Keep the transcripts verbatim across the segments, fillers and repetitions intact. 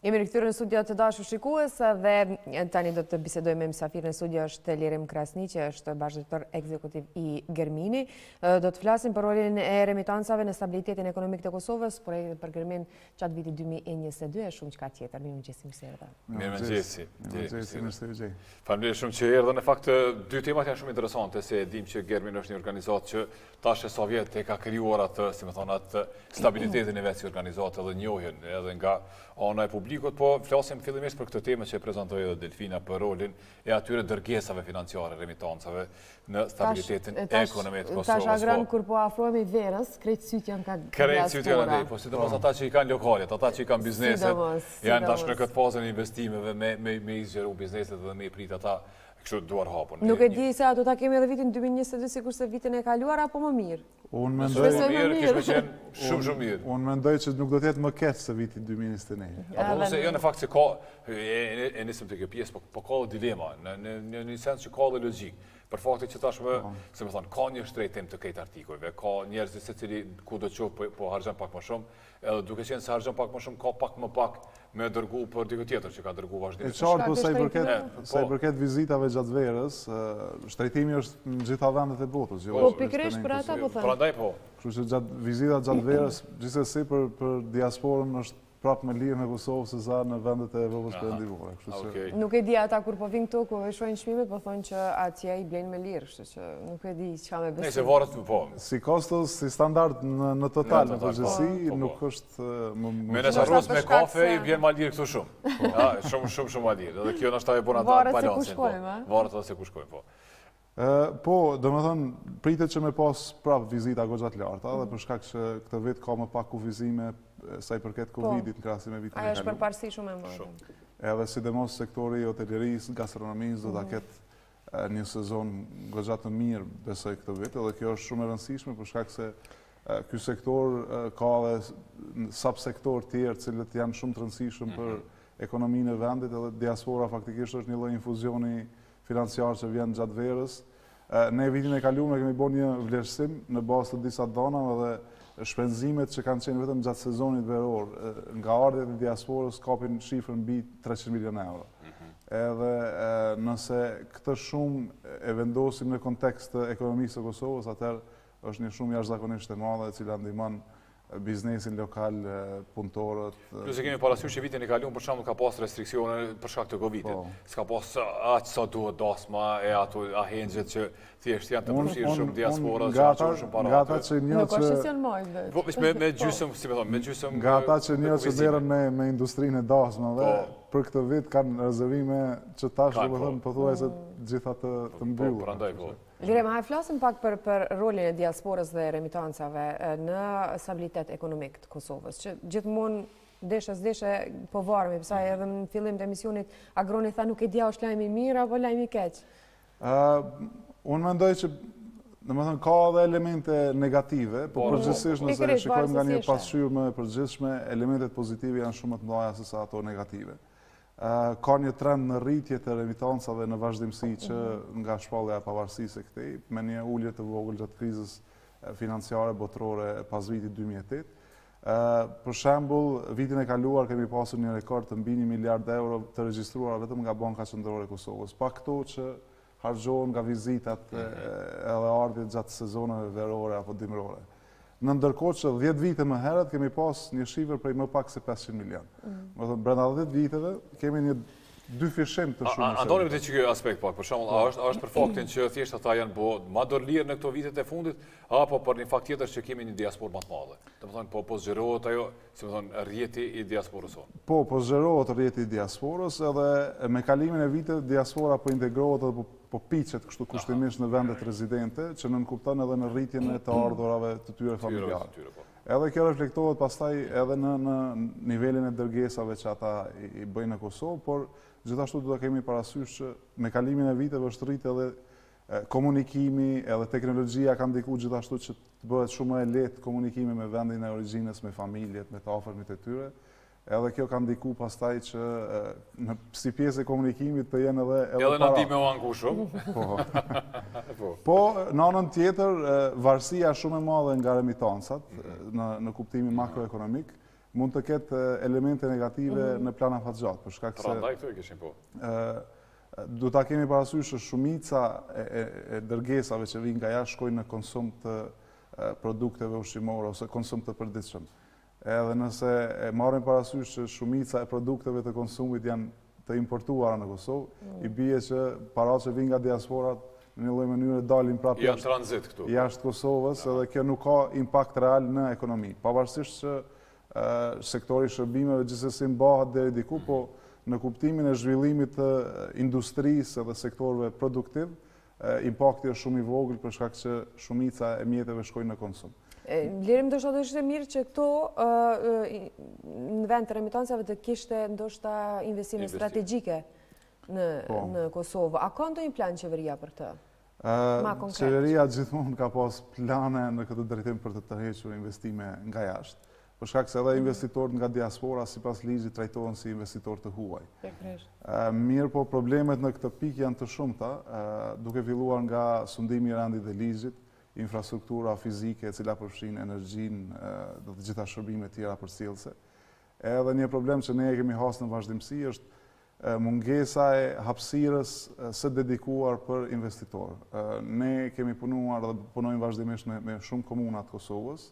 Jemi rikthyer në studio të dashur shikues dhe tani do të bisedojmë me mysafir në studio është Lirim Krasni, që është bashkëdrejtor ekzekutiv i Germini. Do të flasim për rolin e remitancave në stabilitetin ekonomik të Kosovës, por edhe për Germin çat viti dy mijë e njëzet e dy e shumë çka tjetër. Mirëmëngjes, mirëserdhë. Mirëmëngjes. Mirëmëngjes. Faleminderit shumë që erdhën. Në fakt dy temat janë shumë interesante, se e dim që Germin është një organizatë që tash e Sovjet e ka krijuar atë, si më thon, atë stabilitetin e vetë si organizatë dhe njohjen edhe nga ana e publikut, po flasim fillimisht për këtë temë që e prezantoi edhe Delfina për rolin e atyre dërgesave financiare, remitancave në stabilitetin ekonomik të Kosovës. Tash agran kur po afrohemi verës, krejt syt janë ka krejt syt janë ndaj, po sidomos ata që i kanë lokalet, ata që i kanë bizneset, janë tash në këtë fazën e investimeve me me me zgjeru bizneset dhe me prit ata kështu duar hapur. Nuk e di se ato ta kemi edhe vitin dy mijë e njëzet e dy sikurse vitin e kaluar apo më mirë. Unë mendoj se mirë, kishte qenë shumë shumë mirë. Unë mendoj që nuk do të jetë më keq se viti dy mijë e njëzet e një. Apo se jo në fakt se ka e nisëm të kjo pjesë, po po ka dilema në në një sens që ka dhe logjik. Për faktin që tashmë, se më thonë, ka një shtrejtim të këtij artikujve, ka njerëz secili kudo që po, po harxhon pak më shumë, edhe duke qenë se harxhon pak më shumë, ka pak më pak me dërgu për dikë tjetër që ka dërgu vazhdimisht. E qartë, po sa i përket sa i përket vizitave gjatë verës, shtrejtimi është në gjitha vendet e botës. Po pikërisht për ata po thënë. Prandaj po. Kështu që gjatë vizitat gjatë verës, gjithsesi për për diasporën është prapë më lirë në Kosovë se sa në vendet e Evropës perëndimore. Kështu që nuk e di ata kur po vinë këtu, kur shohin çmimet, po thonë që atje i blenë me lirë, kështu që nuk e di çka me besim. Nëse varet po. Si kostos, si standard në në total në përgjithësi nuk është më me nëse arroz me kafe i bjen më lirë këtu shumë. Ja, shumë shumë shumë më lirë. Edhe kjo ndoshta e bën atë balancin. Varet se ku shkojmë, po. Po, do më thënë, pritet që me pas prapë vizita goxha të larta, dhe për shkak që këtë vit ka më pak kufizime sa i përket Covidit në krahasim me vitin e kaluar. Ajo është përparësi shumë e madhe. Edhe sidomos sektori i hotelërisë, gastronomisë do ta ketë një sezon goxha të mirë, besoj këtë vit, edhe kjo është shumë e rëndësishme për shkak se ky sektor ka edhe subsektor të tjerë, të cilët janë shumë të rëndësishëm për ekonominë e vendit, edhe diaspora faktikisht është një lloj infuzioni financiar që vjen gjatë verës. Ne vitin e kaluar kemi bërë një vlerësim në bazë të disa danave dhe shpenzimet që kanë qenë vetëm gjatë sezonit veror nga ardhjet e diasporës kapin shifrën mbi treqind milion euro. Edhe nëse këtë shumë e vendosim në kontekst të ekonomisë së Kosovës, atëherë është një shumë jashtëzakonisht e madhe e cila ndihmon biznesin lokal, punëtorët. Plus e kemi parasysh që vitin e kaluar për shembull ka pas restriksione për shkak të Covidit. S'ka pas aq sa duhet dasma e ato ahengjet që thjesht janë të përfshirshëm diaspora, nga ata që një që po me me gjysmë, si më thon, me gjysmë. Nga ata që një që merren me me industrinë e dasmave, për këtë vit kanë rezervime që tash domethënë pothuajse gjitha të të mbyllura. Prandaj po. Lirim, hajde flasim pak për për rolin e diasporës dhe remitancave në stabilitet ekonomik të Kosovës, që gjithmonë deshe s'deshe po varemi, pse edhe në fillim të emisionit Agroni tha nuk e dia është lajmi i mirë apo lajmi i keq. Ë, unë mendoj që domethënë ka edhe elemente negative, por përgjithsisht nëse shikojmë nga një pasqyrë më e përgjithshme, elementet pozitive janë shumë më të mëdha se sa ato negative. Ka një trend në rritje të remitancave në vazhdimësi që nga shpallja e pavarësisë e këtej, me një ulje të vogël gjatë krizës financiare botërore pas vitit dy mijë e tetë. Për shembull, vitin e kaluar kemi pasur një rekord të mbi një miliard euro të regjistruar vetëm nga Banka Qendrore e Kosovës. Pa këto që harxhohen nga vizitat edhe ardhjet gjatë sezoneve verore apo dimrore. Në ndërkohë që dhjetë vite më herët kemi pas një shifër prej më pak se pesëqind milion. Do të thonë brenda dhjetë viteve kemi një dy fishim të shumë. Andonim të ky aspekt pak, për shembull, a është a është për faktin që thjesht ata janë bë më dorëlirë në këto vitet e fundit, apo për një fakt tjetër që kemi një diasporë më të madhe. Domethënë po po zgjerohet ajo, si më thon, rrjeti i diasporës sonë. Po, po zgjerohet rrjeti i diasporës, edhe me kalimin e viteve diaspora po integrohet edhe po po piqet kështu kushtimisht në vendet rezidente, që nënkupton edhe në rritjen e të ardhurave të tyre familjare. Edhe kjo reflektohet pastaj edhe në në nivelin e dërgesave që ata i bëjnë në Kosovë, por gjithashtu do të kemi parasysh që me kalimin e viteve është rritë edhe komunikimi, edhe teknologjia ka ndikuar gjithashtu që të bëhet shumë më e lehtë komunikimi me vendin e origjinës, me familjet, me të afërmit e tyre. Edhe kjo ka ndiku pastaj që në si pjesë e komunikimit të jenë edhe edhe para. Edhe në ndihmë u anku shumë. Po. Po, në anën tjetër, varësia shumë e madhe nga remitancat në në kuptimin makroekonomik mund të ketë elemente negative në plan afatgjat. Për shkak se... Prandaj këto e kishin po. Du ta kemi parasysh që shumica e dërgesave që vinë nga jashtë shkojnë në konsum të produkteve ushqimore ose konsum të përditshëm. Edhe nëse e marrim parasysh që shumica e produkteve të konsumit janë të importuara në Kosovë, i bie që paratë që vinë nga diasporat në një lloj mënyre dalin prapë janë tranzit këtu. Jashtë Kosovës, edhe kjo nuk ka impakt real në ekonomi. Pavarësisht që sektori i shërbimeve gjithsesi mbahet deri diku, po në kuptimin e zhvillimit të industrisë dhe sektorëve produktiv, impakti është shumë i vogël për shkak që shumica e mjeteve shkojnë në konsum. Lirim, ndoshta do ishte mirë që këto në vend të remitancave të kishte ndoshta investime strategjike në Kosovë. A ka ndonjë plan qeveria për këtë? Qeveria gjithmonë ka pas plane në këtë drejtim për të tërhequr investime nga jashtë. Për shkak se edhe investitorët nga diaspora sipas ligjit trajtohen si investitorë të huaj. Mirë, po problemet në këtë pikë janë të shumta, duke filluar nga sundimi i rendit dhe ligjit, infrastruktura fizike e cila përfshin energjinë dhe të gjitha shërbimet tjera përcjellëse. Edhe një problem që ne e kemi hasë në vazhdimsi është mungesa e hapësirës së dedikuar për investitorë. Ne kemi punuar dhe punojmë vazhdimisht me shumë komuna të Kosovës,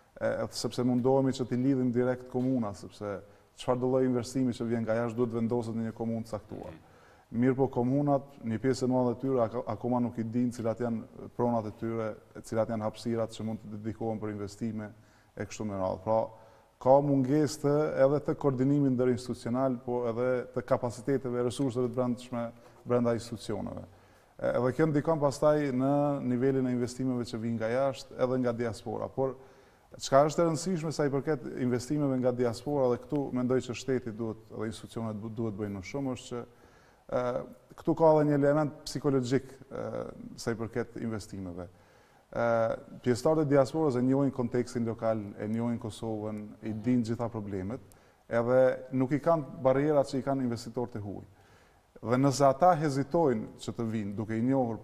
sepse mundohemi që t'i lidhim direkt komuna, sepse çfarë do lloj investimi që vjen nga jashtë duhet vendoset në një komunë të caktuar. Mirë po komunat, një pjesë e madhe e tyre akoma nuk i dinë cilat janë pronat e tyre, cilat janë hapësirat që mund të dedikohen për investime e kështu me radhë. Pra, ka mungesë të edhe të koordinimit ndërinstitucional, po edhe të kapaciteteve e resurseve të brendshme brenda institucioneve. Edhe kjo ndikon pastaj në nivelin e investimeve që vijnë nga jashtë edhe nga diaspora. Por çka është e rëndësishme sa i përket investimeve nga diaspora, dhe këtu mendoj që shteti duhet dhe institucionet duhet bëjnë më shumë, është që këtu ka edhe një element psikologjik sa i përket investimeve. Pjesëtarët e diasporës e njohin kontekstin lokal, e njohin Kosovën, i dinë gjitha problemet, edhe nuk i kanë barrierat që i kanë investitorët e huaj. Dhe nëse ata hezitojnë që të vinë, duke i njohur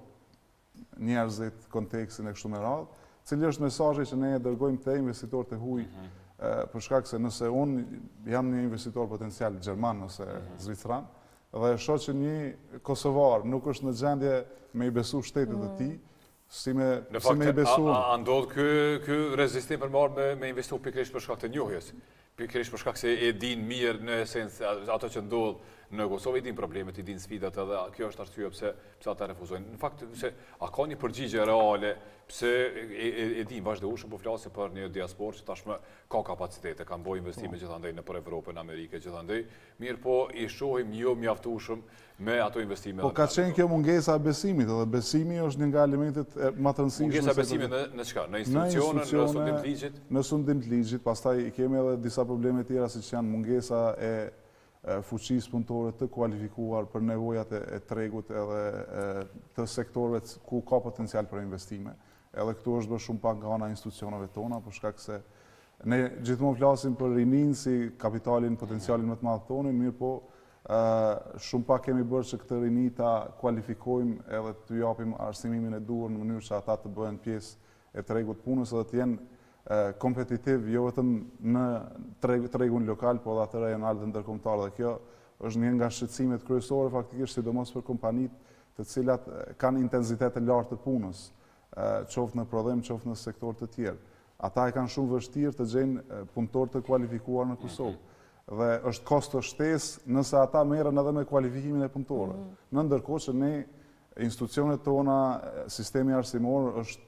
njerëzit, kontekstin e kështu me radhë, cili është mesazhi që ne e dërgojmë te investitorët e huaj, për shkak se nëse unë jam një investitor potencial gjerman ose zvicran, dhe e shoh që një kosovar nuk është në gjendje me i besu shtetit të tij, si me i besu... A ndodh ky rezistim për marrë me investu pikërisht për shkak të njohjes? Pikërisht për shkak se e din mirë në esencë ato që ndodh në Kosovë, i din problemet, i din sfidat, edhe kjo është arsye pse pse ata refuzojnë. Në fakt, se a ka një përgjigje reale pse e din vazhdueshëm, po flasim për një diasporë që tashmë ka kapacitete, kanë bërë investime gjithandej nëpër Evropën, në Amerikë, gjithandej, mirë po i shohim jo mjaftueshëm me ato investime. Po ka qenë kjo mungesa e besimit, edhe besimi është një nga elementet më të rëndësishme. Mungesa e besimit në çka? Në institucione, në sundim të ligjit? Në sundim të ligjit, pastaj kemi edhe disa probleme tjera siç janë mungesa e fuqisë punëtore të kualifikuar për nevojat e tregut edhe të sektorëve ku ka potencial për investime. Edhe këtu është bërë shumë pak nga ana institucioneve tona, për shkak se ne gjithmonë flasim për rinin si kapitalin, potencialin më të madh tonin, mirë po shumë pak kemi bërë që këtë rini ta kualifikojmë edhe të japim arsimimin e duhur në mënyrë që ata të bëhen pjesë e tregut punës edhe të jenë kompetitiv jo vetëm në tregun lokal, po edhe atë rajonal dhe ndërkombëtar, dhe kjo është një nga shqetësimet kryesore faktikisht, sidomos për kompanitë të cilat kanë intensitet të lartë të punës, qoftë në prodhim, qoftë në sektor të tjerë. Ata e kanë shumë vështirë të gjejnë punëtor të kualifikuar në Kosovë. Dhe është kosto shtesë nëse ata merren edhe me kualifikimin e punëtorëve. Në ndërkohë që ne, institucionet tona, sistemi arsimor është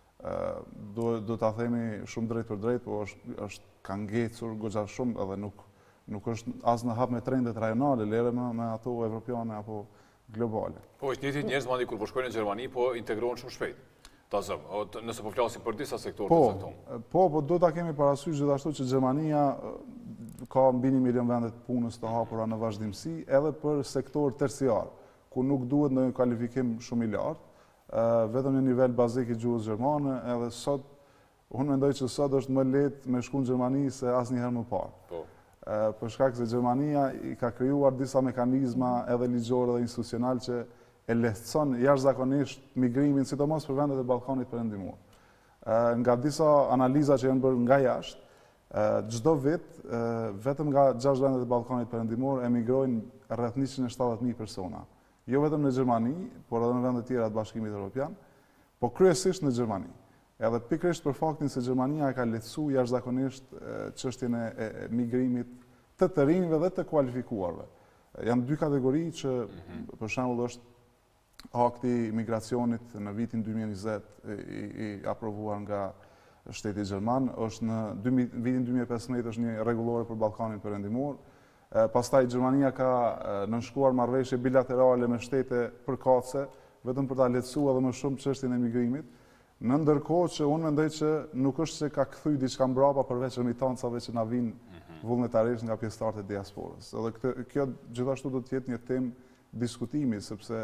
do ta themi shumë drejt për drejt, po është ka ngecur goxha shumë edhe nuk është as në hap me trendet rajonale, lere me ato evropiane apo globale. Po, është njëjtit njerëz mandi kur po shkojnë në Gjermani, po integrohen shumë shpejt. Ta zëm, nëse po flasim për disa sektorë të caktuara. Po, po do ta kemi parasysh gjithashtu që Gjermania ka mbi një milion vende të punës të hapura në vazhdimsi, edhe për sektor terciar, ku nuk duhet ndonjë kualifikim shumë i lartë, vetëm një nivel bazik i gjuhës gjermane, edhe sot, unë mendoj që sot është më lehtë me shku në Gjermani se asnjëherë më parë. Për shkak se Gjermania i ka krijuar disa mekanizma edhe ligjore dhe institucional që e lehtëson jashtëzakonisht migrimin, sidomos për vendet e Ballkanit Perëndimor. Nga disa analiza që janë bërë nga jashtë, Çdo vit, vetëm nga gjashtë vendet e Ballkanit Perëndimor emigrojnë rreth njëqind e shtatëdhjetë mijë persona. Jo vetëm në Gjermani, por edhe në vende tjera të Bashkimit Evropian, po kryesisht në Gjermani. Edhe pikërisht për faktin se Gjermania e ka lehtësuar jashtëzakonisht çështjen e migrimit të të rinjve dhe të kualifikuarve. Janë dy kategori që, për shembull, është akti i migracionit në vitin dy mijë e njëzet i aprovuar nga shteti Gjerman, është në vitin dy mijë e pesëmbëdhjetë është një rregullore për Ballkanin Perëndimor. Pastaj Gjermania ka nënshkruar marrëveshje bilaterale me shtete përkatëse, vetëm për ta lehtësuar edhe më shumë çështjen e migrimit. Në ndërkohë që unë mendoj që nuk është se ka kthy diçka mbrapa përveç remitancave që na vinë vullnetarisht nga pjesëtarët e diasporës. Edhe kjo gjithashtu do të jetë një temë diskutimi, sepse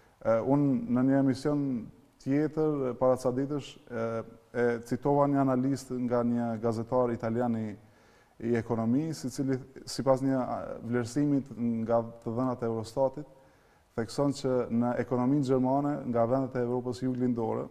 unë në një emision tjetër para ca ditësh e citova një analist nga një gazetar italian i ekonomisë, i cili sipas një vlerësimi nga të dhënat e Eurostatit thekson që në ekonominë gjermane nga vendet e Evropës juglindore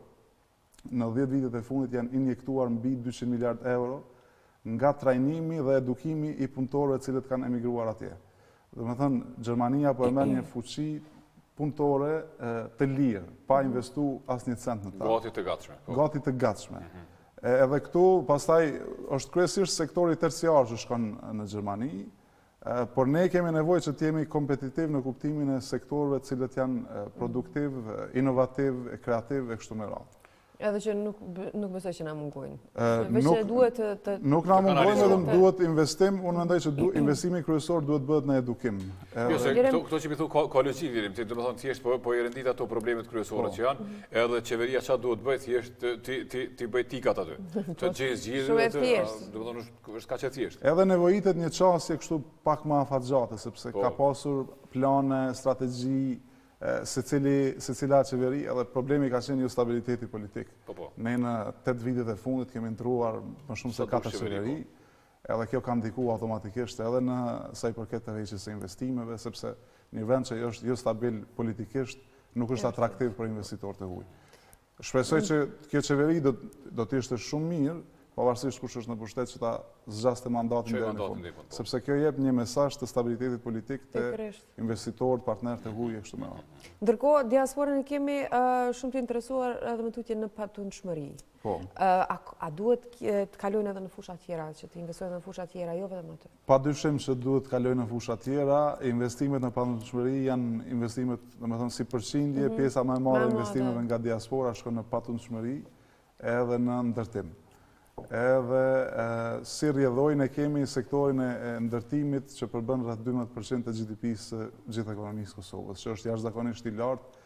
në dhjetë vitet e fundit janë injektuar mbi dyqind miliard euro nga trajnimi dhe edukimi i punëtorëve të cilët kanë emigruar atje. Domethënë, Gjermania po e merr një fuqi punëtore të lirë, pa investu asnjë cent në ta. Gati të gatshme. Gati të gatshme. Edhe këtu, pastaj, është kryesisht sektori terciar që shkon në Gjermani, por ne kemi nevojë që të jemi kompetitiv në kuptimin e sektorëve të cilët janë produktiv, inovativ, kreativ e kështu me radhë. Edhe që nuk besoj që na mungojnë. Veç duhet të... Nuk na mungojnë, edhe duhet investim. Unë mendoj që investimi kryesor duhet bëhet në edukim. Jo, se këto që mi thu ka logjik, dirim, do të thonë thjesht po i rendit ato problemet kryesore që janë, edhe qeveria çfarë duhet bëj, thjesht ti bëj tikat aty. Të gjejë zgjidhje, do të thonë është kaq e thjeshtë. Edhe nevojitet një çështje kështu pak më afatgjate, sepse ka pasur plane, strategji se cila qeveri, edhe problemi ka qenë ju stabiliteti politik. Ne në tetë vitet e fundit kemi ndruar më shumë se katër qeveri, edhe kjo ka ndiku automatikisht edhe në sa i përket të rreqjes së investimeve, sepse një vend që është jo stabil politikisht nuk është atraktiv për investitorët e huaj. Shpresoj që kjo qeveri do të ishte shumë mirë, pavarësisht kush është në pushtet që ta zgjaste mandatin deri në fund. Sepse kjo jep një mesazh të stabilitetit politik te investitorët, partnerët e huaj e kështu me radhë. Ndërkohë, diasporën e kemi shumë të interesuar edhe me tutje në patundshmëri. Po. A duhet të kalojnë edhe në fusha tjera, që të investojnë në fusha tjera, jo vetëm aty? Padyshim që duhet të kalojnë në fusha tjera. Investimet në patundshmëri janë investimet, domethënë si përqindje, pjesa më e madhe e investimeve nga diaspora shkon në patundshmëri edhe në ndërtim. Edhe si rrjedhojnë e kemi sektorin e ndërtimit që përbën rreth dymbëdhjetë përqind të G D P-së gjithë ekonomisë Kosovës, që është jashtëzakonisht i lartë,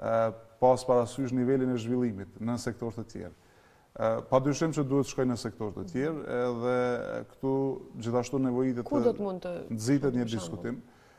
pas parasysh nivelin e zhvillimit në sektor të tjerë. Padyshim që duhet shkojnë në sektor të tjerë, edhe këtu gjithashtu nevojitet të nxitet një diskutim.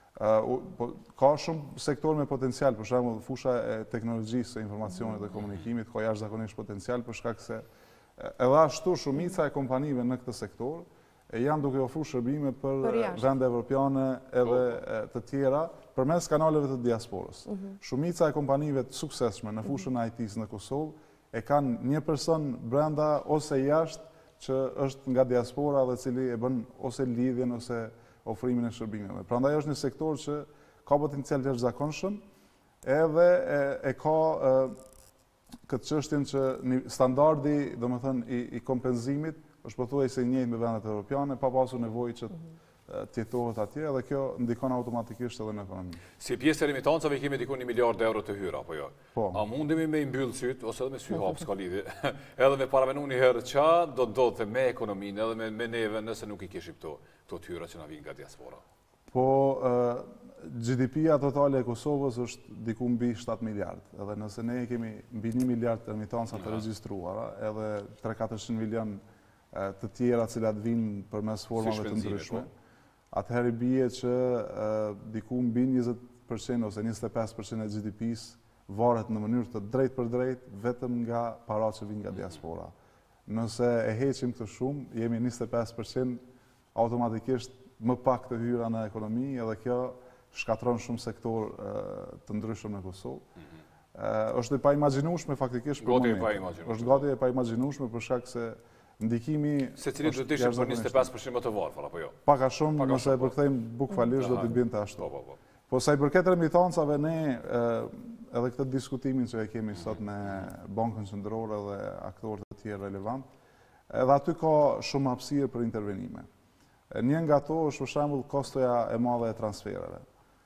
Ka shumë sektor me potencial, për shembull fusha e teknologjisë së informacionit dhe komunikimit ka jashtëzakonisht potencial për shkak se edhe ashtu shumica e kompanive në këtë sektor janë duke ofruar shërbime për vende evropiane edhe të tjera përmes kanaleve të diasporës. Shumica e kompanive të suksesshme në fushën e I T-s në Kosovë e kanë një person brenda ose jashtë që është nga diaspora dhe cili e bën ose lidhjen ose ofrimin e shërbimeve. Prandaj është një sektor që ka potencial të jashtëzakonshëm edhe e ka këtë çështjen që standardi, domethënë i kompenzimit është pothuajse i njëjtë me vendet evropiane, pa pasur nevojë që të jetohet atje, dhe kjo ndikon automatikisht edhe në ekonomi. Si pjesë e remitancave kemi diku një miliard euro të hyra, apo jo? Po. A mundemi me i mbyllë syt, ose edhe me sy hap, s'ka lidhje, edhe me paramenu një herë qa do të ndodhte me ekonominë, edhe me neve nëse nuk i kishim këto të hyra që na vinë nga diaspora? Po, G D P-ja totale e Kosovës është diku mbi shtatë miliard, edhe nëse ne kemi mbi një miliard remitanca të regjistruara, edhe tre katërqind milion të tjera cilat vinë përmes formave të ndryshme, atëherë bie që diku mbi njëzet përqind ose njëzet e pesë përqind e G D P-s varet në mënyrë të drejt për drejt vetëm nga para që vinë nga diaspora. Nëse e heqim këtë shumë, jemi njëzet e pesë përqind automatikisht më pak të hyra në ekonomi, edhe kjo shkatron shumë sektor të ndryshëm në Kosovë. Është e pa imagjinueshme faktikisht për momentin. Është gati e pa imagjinueshme për shkak se ndikimi... Se cili do të ishte për njëzet e pesë përqind më të varfër, apo jo? Paka shumë, nëse e përkthejmë bukfalisht do të binte ashtu. Po sa i përket remitancave, ne edhe këtë diskutimin që e kemi sot me Bankën Qendrore dhe aktorët e tjerë relevant, edhe aty ka shumë hapësirë për intervenime. Një nga to është për shembull kostoja e madhe e transfereve.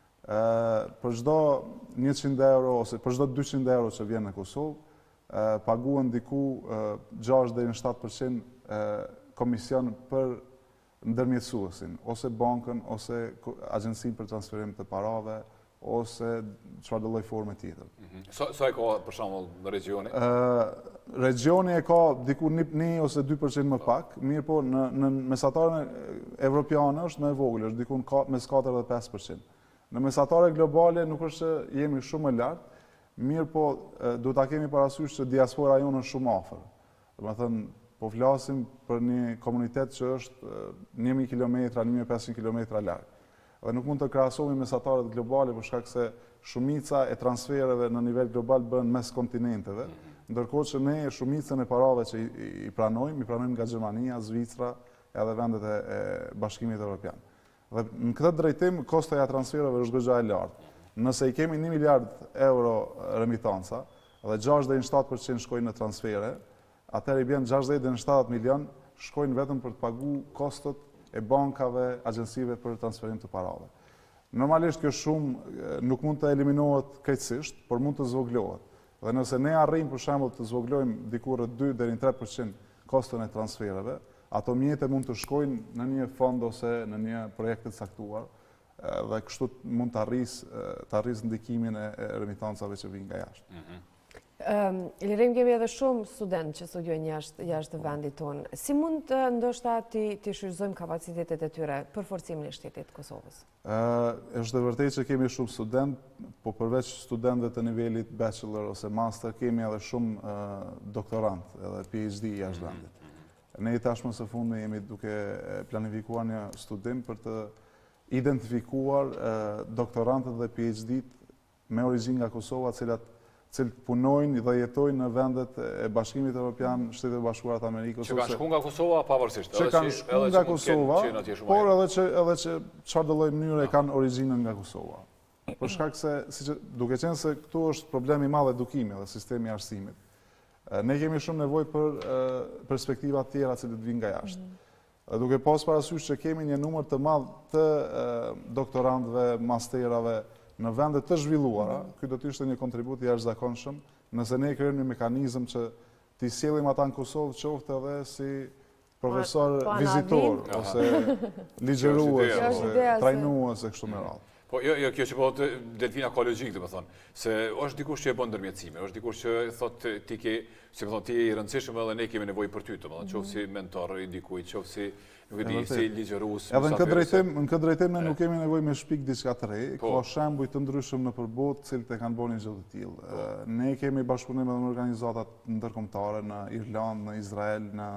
Për çdo njëqind euro ose për çdo dyqind euro që vjen në Kosovë, paguhen diku gjashtë deri në shtatë përqind komision për ndërmjetësuesin, ose bankën, ose agjensinë për transferim të parave, ose çfarë do lloj forme tjetër. Sa e ka për shembull në regjioni? Regjioni e ka diku një ose dy përqind më pak, mirë po në mesatarën evropiane është më e vogël, është diku mes katër dhe pesë përqind. Në mesatarën globale nuk është që jemi shumë më lart, mirë po duhet ta kemi parasysh që diaspora jonë është shumë afër. Domethënë po flasim për një komunitet që është një mijë kilometra, një mijë e pesëqind kilometra larg. Dhe nuk mund të krahasohemi mesatarët globale për shkak se shumica e transfereve në nivel global bëhen mes kontinenteve, ndërkohë që ne shumicën e parave që i pranojmë, i pranojmë nga Gjermania, Zvicra edhe vendet e Bashkimit Evropian. Dhe në këtë drejtim kostoja e transfereve është goxha e lartë. Nëse i kemi një miliard euro remitanca dhe gjashtë deri në shtatë përqind shkojnë në transfere, atëherë i bën gjashtëdhjetë deri në shtatëdhjetë milion shkojnë vetëm për të paguar kostot e bankave, agjensive për transferim të parave. Normalisht kjo shumë nuk mund të eliminohet krejtësisht, por mund të zvoglohet. Dhe nëse ne arrijmë për shembull të zvoglojmë diku rreth dy deri në tre përqind koston e transfereve, ato mjete mund të shkojnë në një fond ose në një projekt të caktuar dhe kështu mund të arrisë të arrisë ndikimin e remitancave që vijnë nga jashtë. Ilirim, kemi edhe shumë student që studiojnë jashtë vendit tonë. Si mund të ndoshta të shfrytëzojmë kapacitetet e tyre për forcimin e shtetit të Kosovës? Është e vërtetë që kemi shumë student, po përveç studentëve të nivelit bachelor ose master, kemi edhe shumë doktorant, edhe PhD jashtë vendit. Ne tashmë së fundi jemi duke planifikuar një studim për të identifikuar doktorantët dhe PhD-t me origjinë nga Kosova, cilat cilët punojnë dhe jetojnë në vendet e Bashkimit Evropian, Shtetet e Bashkuara të Amerikës. Që kanë shku nga Kosova pavarësisht. Që kanë shku nga Kosova, por edhe që çfarë do lloj mënyre kanë origjinën nga Kosova. Për shkak se, duke qenë se këtu është problemi i madh edukimi dhe sistemi i arsimit, ne kemi shumë nevojë për perspektiva të tjera që vinë nga jashtë. Duke pas parasysh që kemi një numër të madh të doktorantëve, masterave në vendet të zhvilluara, ky do të ishte një kontribut i jashtëzakonshëm, nëse ne krijojmë një mekanizëm që t'i sjellim ata në Kosovë, qoftë edhe si profesor vizitor, ose ligjërues, ose trajnues e kështu me radhë. Po, jo, jo, kjo që po të Delfina ka logjik, dhe më thonë, se është dikush që e bën ndërmjetësime, është dikush që thotë ti ke, si më thonë, ti i rëndësishëm edhe ne kemi nevojë për ty, të më thonë, qoftë si mentor i dikujt, qoftë si, nuk e di, si ligjërues. Edhe në këtë drejtim, në këtë drejtim ne nuk kemi nevojë me shpik diçka të re, ka shembuj të ndryshëm në përbot, cilët e kanë bërë një gjë të tillë. Ne kemi bashkëpunim edhe me organizata ndërkombëtare në Irlandë, në Izrael, në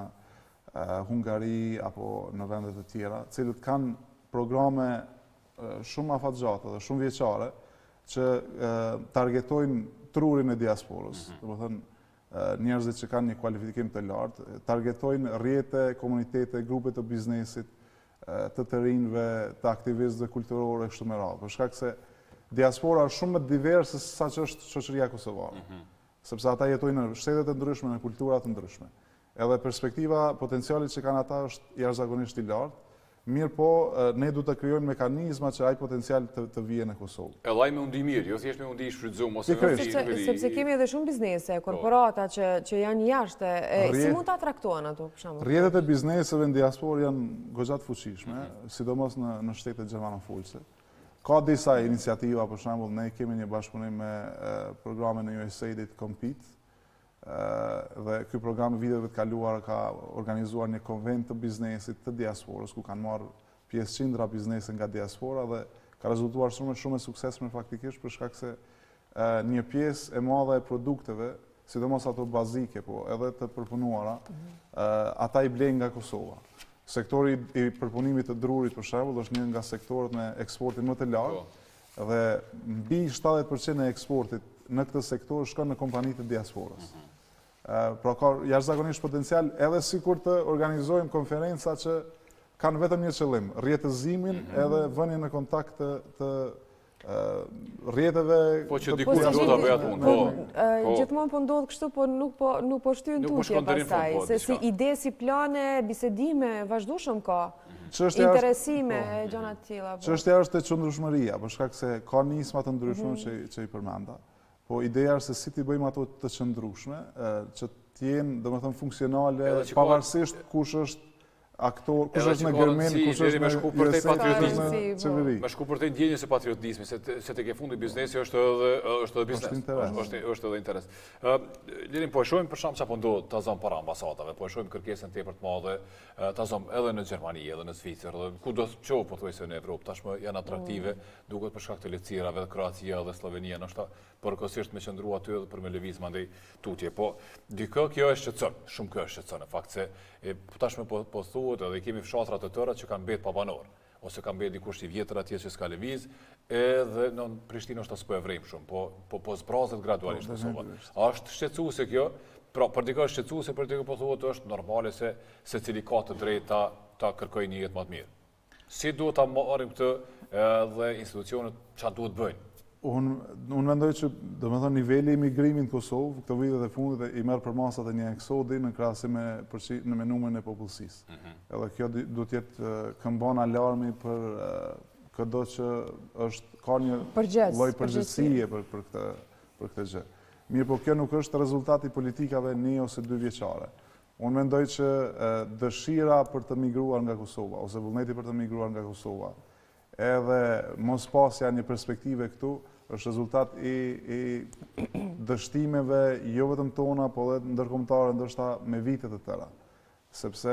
Hungari apo në vende të tjera, cilët kanë programe shumë afatgjate dhe shumë vjeçare që targetojnë trurin e diasporës, do të thënë njerëzit që kanë një kualifikim të lartë, targetojnë rrjete, komunitete, grupe të biznesit, të të rinjve, të aktivistëve kulturore kështu me radhë, për shkak se diaspora është shumë më diverse se sa që është shoqëria kosovare, sepse ata jetojnë në shtete të ndryshme, në kultura të ndryshme. Edhe perspektiva, potencialit që kanë ata është jashtëzakonisht i lartë. Mirë po, ne du të krijojmë mekanizma që ai potencial të vijë në Kosovë. Edhe ai me undi mirë, jo thjesht me undi i shfrytzuar ose me undi i... Sepse kemi edhe shumë biznese, korporata që janë jashtë, si mund ta traktohen ato për shembull? Rrjetet e bizneseve në diasporë janë goxha të fuqishme, sidomos në shtetet gjermanofolse. Ka disa iniciativa, për shembull, ne kemi një bashkëpunim me programin e U S A I D Compete, dhe ky program viteve të kaluara ka organizuar një konvent të biznesit të diasporës, ku kanë marrë pjesë qindra biznese nga diaspora dhe ka rezultuar shumë shumë e suksesshme faktikisht për shkak se një pjesë e madhe e produkteve, sidomos ato bazike, po edhe të përpunuara, ata i blejnë nga Kosova. Sektori i përpunimit të drurit për shembull është një nga sektorët me eksportin më të lartë dhe mbi shtatëdhjetë përqind e eksportit në këtë sektor shkon në kompanitë të diasporës. Pra ka jashtëzakonisht potencial edhe sikur të organizojmë konferenca që kanë vetëm një qëllim, rjetëzimin edhe vënien në kontakt të, të rjetëve... Po që dikur do të bëja punë, po. Gjithmonë po ndodhë kështu, po nuk po, nuk po shtyën tutje pastaj, se si ide, si plane, bisedime, vazhdueshëm ka, interesime, gjëra të tilla. Çështja është e qëndrueshmëria, për shkak se ka nisma të ndryshme që, që i përmenda. Po ideja është se si t'i bëjmë ato të qëndrueshme, që t'jenë, domethënë, funksionale, pavarësisht kush është aktor, kush është në Gjermen, kush është në qeveri. Me shku për të ndjenjë se patriotizmi, se të ke fundi biznesi është edhe biznes, është edhe interes. Lirim, po e shojmë për shumë që po ndodhë të zonë para ambasatave, po e shojmë kërkesën tepër të madhe, të zonë edhe në Gjermani, edhe në Zvicër, ku do të qohë po të vejse në Evropë, tashmë janë atraktive, duket për shkak të lecirave, dhe Kroacia dhe Slovenia, nështë përkosisht me qëndru aty edhe për me lëviz mandej tutje. Po, dikë kjo është shqetëson, shumë kjo është shqetëson, në fakt se tashmë po thuhet edhe kemi fshatrat të tëra që kanë bet pa banor, ose kanë bet dikush i vjetër atje që s'ka lëviz, edhe në Prishtinë është asë po e vrejmë shumë, po zbrazet gradualisht Kosova. A është shqetësuese kjo? Pra, për dikë është shqetësuese, për dikë po thuhet është normale se secili ka të drejtë ta kërkojë një jetë më të mirë. Si duhet ta marrim këtë dhe institucionet çfarë duhet bëjnë? Unë mendoj që, do me thonë, nivelli imigrimin në Kosovë, këtë vitet e fundit, i merë për masat e një eksodi në krahasim me numrin e popullsisë. Edhe kjo do t'jetë këmbon alarmi për këdo që është ka një lloj përgjegjësie për këtë gjë. Mirë, po kjo nuk është rezultati politikave një ose dy vjeçare. Unë mendoj që dëshira për të migruar nga Kosova, ose vullneti për të migruar nga Kosova, edhe mos pasja një perspektive këtu, është rezultat i dështimeve jo vetëm tona, po edhe ndërkombëtare, ndoshta me vite të tëra. Sepse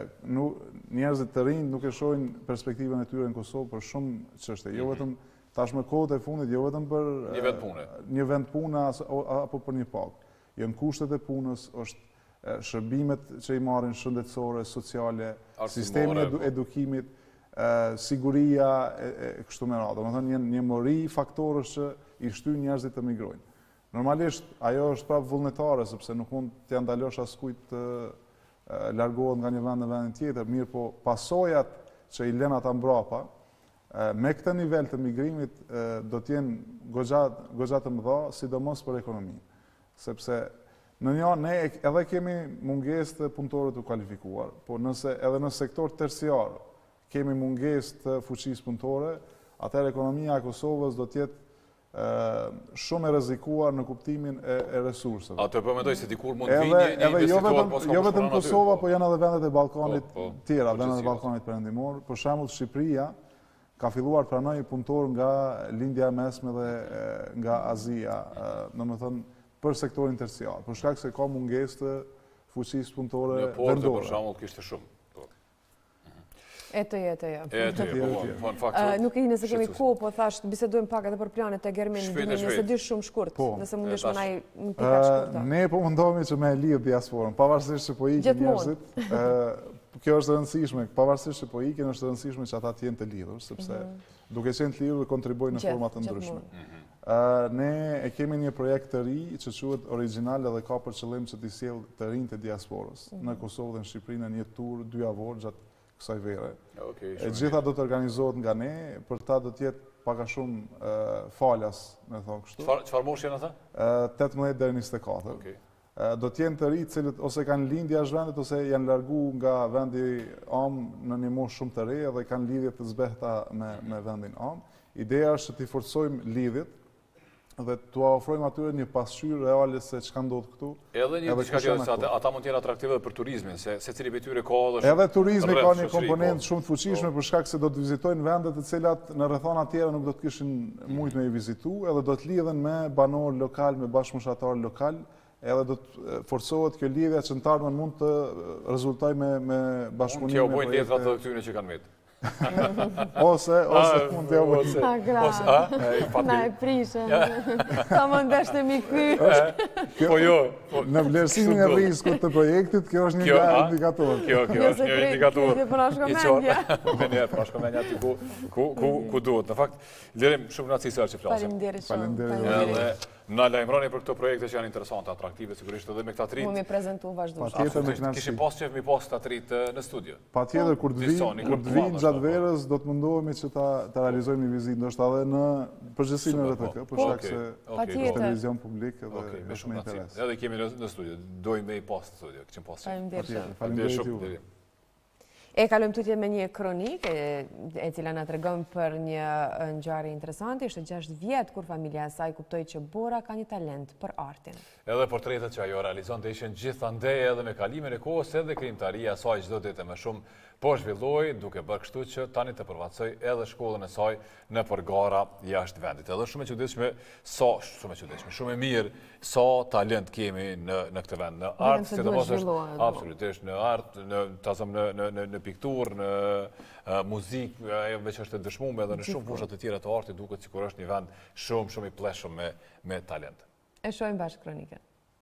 njerëzit të rinj nuk e shohin perspektivën e tyre në Kosovë për shumë çështje, jo vetëm tashmë kohët e fundit, jo vetëm për një vend pune, një vend pune apo për një pagë. Janë kushtet e punës, është shërbimet që i marrin shëndetësore, sociale, sistemi i edukimit, siguria e kështu me radhë. Domethënë janë një mori faktorësh që i shtyn njerëzit të migrojnë. Normalisht ajo është prapë vullnetare, sepse nuk mund t'ia ndalosh askujt të largohet nga një vend në vendin tjetër, mirë po pasojat që i lën ata mbrapa, me këtë nivel të migrimit do t'jenë goxha të mëdha, sidomos për ekonominë. Sepse në një ne edhe kemi mungesë të punëtorëve të kualifikuar, po nëse edhe në sektor terciar kemi mungesë të fuqisë punëtore, atëherë ekonomia e Kosovës do t'jetë shumë e rrezikuar në kuptimin e resurseve. Atë po mendoj se dikur mund të vinë një investitor pas jo vetëm Kosova, po janë edhe vendet e Ballkanit tjera, vendet e Ballkanit perëndimor. Për shembull, Shqipëria ka filluar pranoj punëtor nga lindja e mesme dhe nga Azia, domethënë për sektorin terciar, për shkak se ka mungesë të fuqisë punëtore vendore. Në Porto për shembull kishte shumë. E të jetë, ja. E të jetë, po, në fakt... Nuk e nëse kemi kohë, po thash, bisedojmë pak edhe për planet e Gjermen, nëse dy shumë shkurt, nëse mundesh më naj në pika shkurta. Ne po mundohemi që me lidhë diasporën, pavarësisht që po ikin njerëzit, kjo është rëndësishme, pavarësisht që po ikin është rëndësishme që ata të jenë të lidhur, sepse duke qenë të lidhur kontribojnë në forma të ndryshme. Ne e kemi një projekt të ri që quhet Original dhe ka për qëllim që t'i sjellë të rinjtë e diasporës në Kosovë dhe në Shqipëri në një tur dy javor gjatë kësaj vere. E gjitha do të organizohet nga ne, për ta do t'jetë paka shumë falas, me thonë kështu. Çfarë moshë janë ata? tetëmbëdhjetë deri në njëzet e katër. Do t'jenë të rinj cilët ose kanë lindje jashtë vendit ose janë largu nga vendi am në një moshë shumë të re dhe kanë lidhje të zbehta me vendin am. Ideja është që t'i forcojmë lidhjet dhe t'u ofrojmë atyre një pasqyrë reale se çka ndodh këtu. Edhe një diçka tjetër se ata mund të jenë atraktive për turizmin, se secili prej tyre ka edhe Edhe turizmi ka një komponent shumë të fuqishme për shkak se do të vizitojnë vende të cilat në rrethana tjera nuk do të kishin mujt me i vizitu, edhe do të lidhen me banor lokal, me bashkëmoshatar lokal, edhe do të forcohet kjo lidhje që në të ardhmen mund të rezultojë me me bashkëpunim. Mund t'ja bëjnë letra të këtyre që kanë vetë. Ose, ose mund t'ja bëjnë. A, gra, na e prishën. Sa më ndeshte mi ky. Po jo. Në vlerësimin e riskut të projektit, kjo është një nga indikator. Kjo, kjo është një indikator. Kjo për nashko mendja. Me njerë, për nashko mendja aty ku duhet. Në fakt, Lirim, shumë nga cisër që flasim. Faleminderit shumë. Faleminderit. Na lajmëroni për këto projekte që janë interesante, atraktive, sigurisht edhe me këta trit. Mu mi prezentu vazhdueshëm. Absolutisht, kishim pas qef mi pas këta trit në studio. Pa tjetër, kur të vinë gjatë verës, do të mundohemi që ta realizojmë një vizitë, ndoshta edhe në përgjithësi në R T K, për shkak se është televizion publik edhe me shumë interes. Edhe kemi në studio, dojmë me i pas në studio, këshim pas qef. Faleminderit ju. E kalojmë tutje me një kronik e cila na tregon për një ngjarje interesante. Ishte gjashtë vjet kur familja e saj kuptoi që Bora ka një talent për artin. Edhe portretet që ajo realizonte ishin gjithandej edhe me kalimin e kohës edhe krijimtaria e saj çdo ditë më shumë po zhvilloi, duke bërë kështu që tani të përfaqësoj edhe shkollën e saj në përgara jashtë vendit. Edhe shumë e çuditshme, sa shumë e çuditshme, shumë e mirë sa talent kemi në në këtë vend, në art, sidomos është absolutisht në art, në tazëm në në në në pikturë, në uh, muzikë, ajo veç është e dëshmuar edhe në shumë fusha të tjera të artit, duket sikur është një vend shumë shumë i pleshëm me me talent. E shohim bashkë kronikën.